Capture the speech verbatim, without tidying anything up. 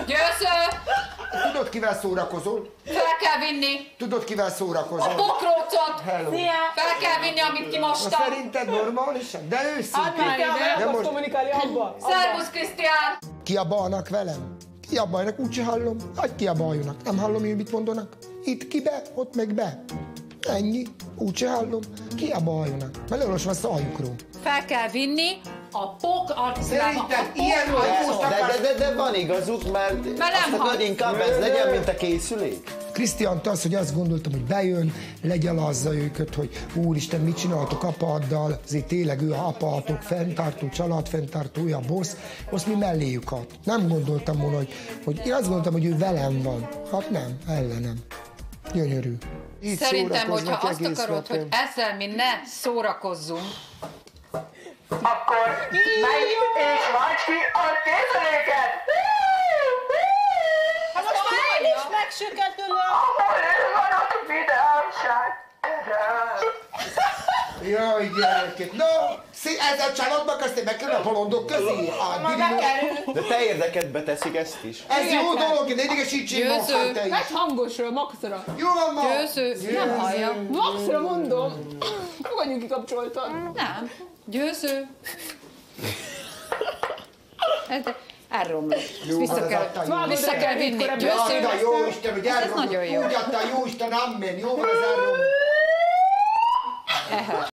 Győző! Tudod, kivel szórakozol? Fel kell vinni! Tudod, kivel szórakozol? A pokrócot! Hello. Fel kell vinni, amit kimostam! Szerinted normálisan? De őszintén. Add már ide! Nem most kommunikálni abba! Szervusz, Krisztián! Kiabálnak velem? Kiabálnak, úgyse hallom. Hagyj kiabáljanak. Nem hallom, én mit mondanak. Itt ki be, ott meg be. Ennyi. Úgyse hallom. Kiabáljanak. Mert leolvasom a szajukról. Fel kell vinni a pok... A, Szerinted ilyen De, de, de, de van igazuk, mert, Mert nem azt akarod, hall. inkább ez legyen, mint a készülék. Krisztiánt az, hogy azt gondoltam, hogy bejön, legyalazza őket, hogy úristen, mit csináltok apaddal, azért tényleg ő a apátok, fenntartó, családfenntartója, boss, azt mi melléjük ad. Nem gondoltam volna, hogy, hogy én azt gondoltam, hogy ő velem van. Hát nem, ellenem. Gyönyörű. Így Szerintem, hogyha szórakoznak azt egész akarod, napon. hogy ezzel mi ne szórakozzunk, Akkor menj és vágy ki a készüléket! Hát most már én is megsüketülök! Ahol van a videóság! Jaj, gyerekek, no! Szí- ezzel családban kezdtél megkerülni a bolondok közé? A De te érdekedbe teszik ezt is. Ez jó dolog, ne idegesítsék Győző. magát te is. Egy hangosról, maxra! Jó van ma! győző, nem hallja. Maxra mondom! Fogadjunk kikapcsoltad! Nem. Győző. Ez elromlott. Ezt vissza az kell, adta, jó. vissza kell vinni. Jaj, Győző. de jó Isten, hogy Ez elromlott. nagyon jó. Úgy adta, jó Isten, amen. Jó van az elromlott.